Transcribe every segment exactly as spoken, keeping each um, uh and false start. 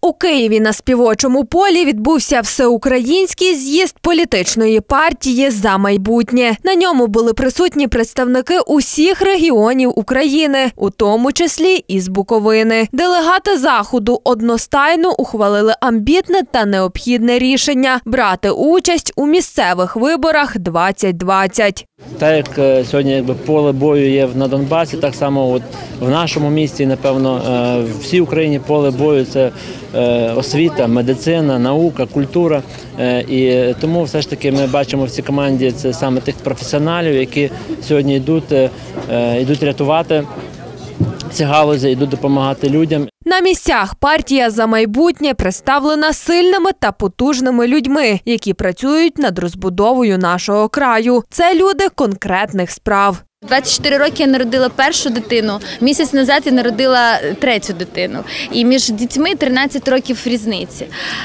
У Києві на Співочому полі відбувся всеукраїнський з'їзд політичної партії «За майбутнє». На ньому були присутні представники усіх регіонів України, у тому числі і з Буковини. Делегати заходу одностайно ухвалили амбітне та необхідне рішення – брати участь у місцевих виборах двадцять двадцять. Так як сьогодні якби, поле бою є на Донбасі, так само от в нашому місті, напевно, в всій Україні поле бою – це освіта, медицина, наука, культура. І тому все ж таки ми бачимо в цій команді це саме тих професіоналів, які сьогодні йдуть, йдуть рятувати ці галузі, йдуть допомагати людям. На місцях партія «За майбутнє» представлена сильними та потужними людьми, які працюють над розбудовою нашого краю. Це люди конкретних справ. двадцять чотири роки я народила першу дитину, місяць назад я народила третю дитину. І між дітьми тринадцять років різниці.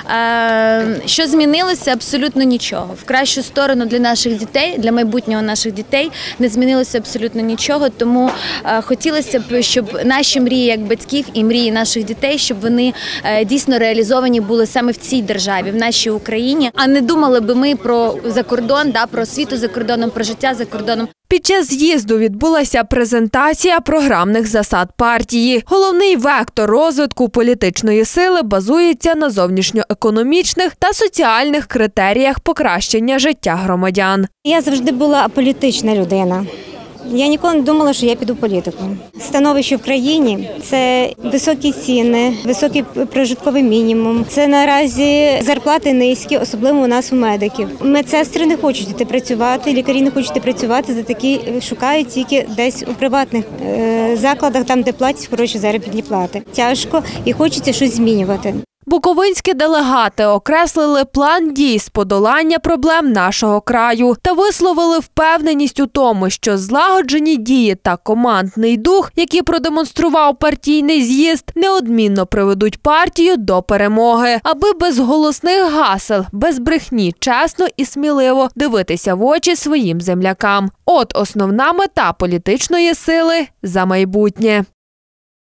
Що змінилося? Абсолютно нічого. В кращу сторону для наших дітей, для майбутнього наших дітей не змінилося абсолютно нічого. Тому хотілося б, щоб наші мрії як батьків і мрії наших дітей, щоб вони дійсно реалізовані були саме в цій державі, в нашій Україні. А не думали би ми про закордон, про освіту за кордоном, про життя за кордоном. Під час з'їзду відбулася презентація програмних засад партії. Головний вектор розвитку політичної сили базується на зовнішньоекономічних та соціальних критеріях покращення життя громадян. Я завжди була аполітична людина. Я ніколи не думала, що я піду в політику. Становище в країні – це високі ціни, високий прожитковий мінімум. Це наразі зарплати низькі, особливо у нас у медиків. Медсестри не хочуть йти працювати, лікарі не хочуть йти працювати, за такі шукають тільки десь у приватних закладах, там, де платять хороші заробітні плати. Тяжко і хочеться щось змінювати. Буковинські делегати окреслили план дій з подолання проблем нашого краю та висловили впевненість у тому, що злагоджені дії та командний дух, які продемонстрував партійний з'їзд, неодмінно приведуть партію до перемоги, аби без голосних гасел, без брехні, чесно і сміливо дивитися в очі своїм землякам. От основна мета політичної сили «За майбутнє».